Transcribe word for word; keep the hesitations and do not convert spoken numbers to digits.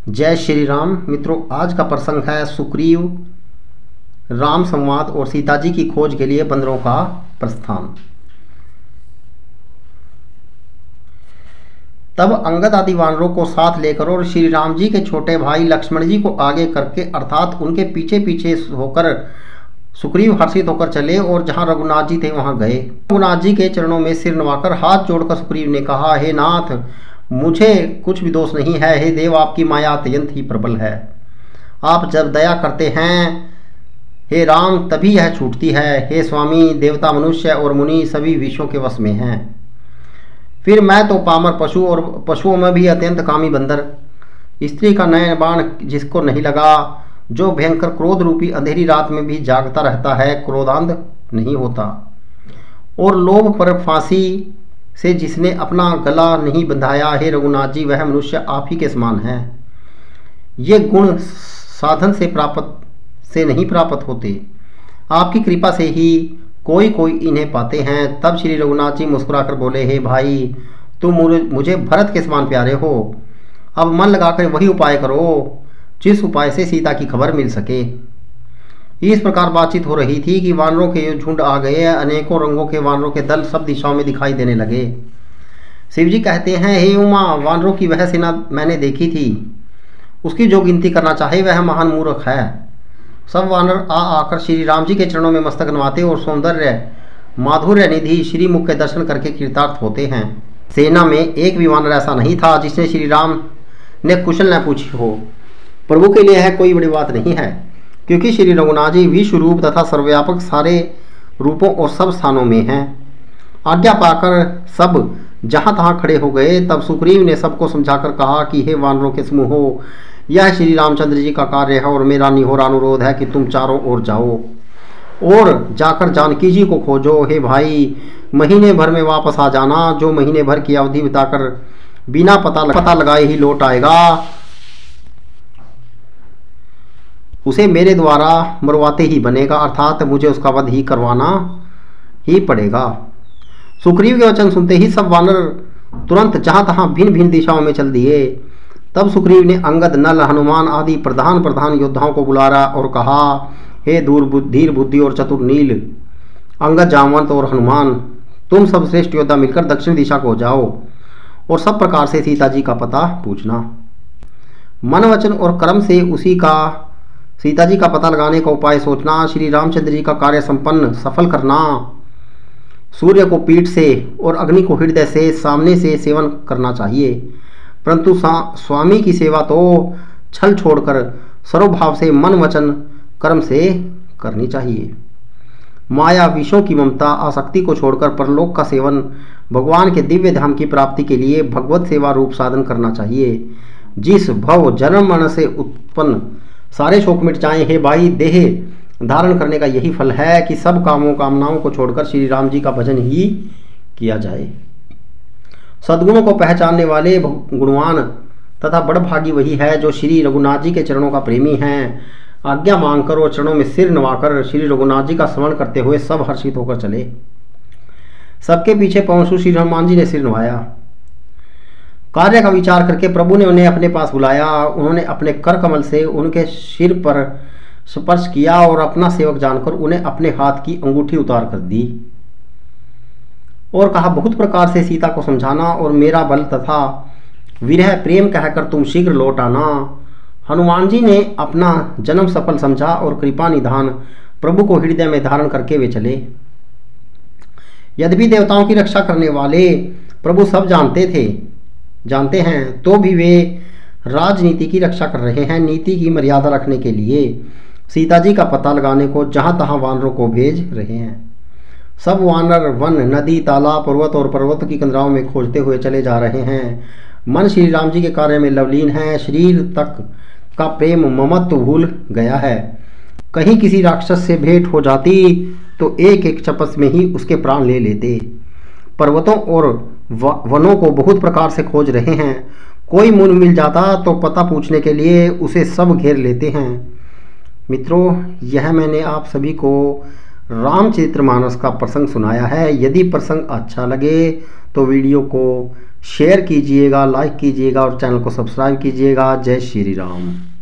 जय श्री राम। मित्रों, आज का प्रसंग है सुग्रीव राम संवाद और सीता जी की खोज के लिए बंदरों का प्रस्थान। तब अंगद आदि वानरों को साथ लेकर और श्री राम जी के छोटे भाई लक्ष्मण जी को आगे करके अर्थात उनके पीछे पीछे होकर सुग्रीव हर्षित होकर चले और जहां रघुनाथ जी थे वहां गए। रघुनाथ जी के चरणों में सिर नवाकर हाथ जोड़कर सुग्रीव ने कहा, हे नाथ, मुझे कुछ भी दोष नहीं है। हे देव, आपकी माया अत्यंत ही प्रबल है। आप जब दया करते हैं हे राम तभी यह छूटती है। हे स्वामी, देवता, मनुष्य और मुनि सभी विषयों के वश में हैं। फिर मैं तो पामर पशु और पशुओं में भी अत्यंत कामी बंदर, स्त्री का नयन बाण जिसको नहीं लगा, जो भयंकर क्रोध रूपी अंधेरी रात में भी जागता रहता है, क्रोधांध नहीं होता, और लोभ पर फांसी से जिसने अपना गला नहीं बंधाया। हे रघुनाथ जी, वह मनुष्य आप ही के समान है। ये गुण साधन से प्राप्त से नहीं प्राप्त होते, आपकी कृपा से ही कोई कोई इन्हें पाते हैं। तब श्री रघुनाथ जी मुस्कुराकर बोले, हे भाई, तुम मुझे भरत के समान प्यारे हो। अब मन लगाकर वही उपाय करो जिस उपाय से सीता की खबर मिल सके। इस प्रकार बातचीत हो रही थी कि वानरों के झुंड आ गए। अनेकों रंगों के वानरों के दल सब दिशाओं में दिखाई देने लगे। शिवजी कहते हैं, हे उमा, वानरों की वह सेना मैंने देखी थी, उसकी जो गिनती करना चाहे वह महान मूर्ख है। सब वानर आ आकर श्री राम जी के चरणों में मस्तक नवाते और सौंदर्य माधुर्य निधि श्री मुख के दर्शन करके कृतार्थ होते हैं। सेना में एक भी वानर ऐसा नहीं था जिसने श्री राम ने कुशल न पूछी हो। प्रभु के लिए यह कोई बड़ी बात नहीं है, क्योंकि श्री रघुनाथ जी विश्व रूप तथा सर्वव्यापक सारे रूपों और सब स्थानों में हैं। आज्ञा पाकर सब जहाँ तहाँ खड़े हो गए। तब सुग्रीव ने सबको समझाकर कहा कि हे वानरों के समूहो, यह श्री रामचंद्र जी का कार्य है और मेरा निहोरा अनुरोध है कि तुम चारों ओर जाओ और जाकर जानकी जी को खोजो। हे भाई, महीने भर में वापस आ जाना। जो महीने भर की अवधि बिताकर बिना पता पता लगाए ही लौट आएगा, उसे मेरे द्वारा मरवाते ही बनेगा, अर्थात मुझे उसका वध ही करवाना ही पड़ेगा। सुग्रीव के वचन सुनते ही सब वानर तुरंत जहाँ तहाँ भिन्न भिन्न दिशाओं में चल दिए। तब सुग्रीव ने अंगद, नल, हनुमान आदि प्रधान प्रधान योद्धाओं को बुलाया और कहा, हे दूर धीर बुद्धि और चतुर नील, अंगद, जामवंत और हनुमान, तुम सब श्रेष्ठ योद्धा मिलकर दक्षिण दिशा को जाओ और सब प्रकार से सीता जी का पता पूछना। मन, वचन और कर्म से उसी का सीता जी का पता लगाने का उपाय सोचना। श्री रामचंद्र जी का कार्य संपन्न सफल करना। सूर्य को पीठ से और अग्नि को हृदय से सामने से सेवन करना चाहिए, परंतु स्वामी की सेवा तो छल छोड़कर सर्वभाव से मन, वचन, कर्म से करनी चाहिए। माया, विषयों की ममता, आसक्ति को छोड़कर परलोक का सेवन, भगवान के दिव्य धाम की प्राप्ति के लिए भगवत सेवा रूप साधन करना चाहिए। जिस भव जन्म मन से उत्पन्न सारे शोक मिट जाएं। हे भाई, देह धारण करने का यही फल है कि सब कामों कामनाओं को छोड़कर श्री राम जी का भजन ही किया जाए। सद्गुणों को पहचानने वाले गुणवान तथा बड़भागी वही है जो श्री रघुनाथ जी के चरणों का प्रेमी हैं। आज्ञा मांगकर और चरणों में सिर नवाकर श्री रघुनाथ जी का स्मरण करते हुए सब हर्षित होकर चले। सबके पीछे पहुंचू श्री हनुमान जी ने सिर नवाया। कार्य का विचार करके प्रभु ने उन्हें अपने पास बुलाया। उन्होंने अपने कर कमल से उनके सिर पर स्पर्श किया और अपना सेवक जानकर उन्हें अपने हाथ की अंगूठी उतार कर दी और कहा, बहुत प्रकार से सीता को समझाना और मेरा बल तथा विरह प्रेम कहकर तुम शीघ्र लौट आना। हनुमान जी ने अपना जन्म सफल समझा और कृपा निधान प्रभु को हृदय में धारण करके वे चले। यद्यपि देवताओं की रक्षा करने वाले प्रभु सब जानते थे जानते हैं तो भी वे राजनीति की रक्षा कर रहे हैं। नीति की मर्यादा रखने के लिए सीता जी का पता लगाने को जहाँ तहाँ वानरों को भेज रहे हैं। सब वानर वन, नदी, तालाब, पर्वत और पर्वत की कंदराओं में खोजते हुए चले जा रहे हैं। मन श्री राम जी के कार्य में लवलीन है। शरीर तक का प्रेम ममत्व भूल गया है। कहीं किसी राक्षस से भेंट हो जाती तो एक एक चपस में ही उसके प्राण ले लेते। पर्वतों और वनों को बहुत प्रकार से खोज रहे हैं। कोई मुन मिल जाता तो पता पूछने के लिए उसे सब घेर लेते हैं। मित्रों, यह मैंने आप सभी को रामचरितमानस का प्रसंग सुनाया है। यदि प्रसंग अच्छा लगे तो वीडियो को शेयर कीजिएगा, लाइक कीजिएगा और चैनल को सब्सक्राइब कीजिएगा। जय श्री राम।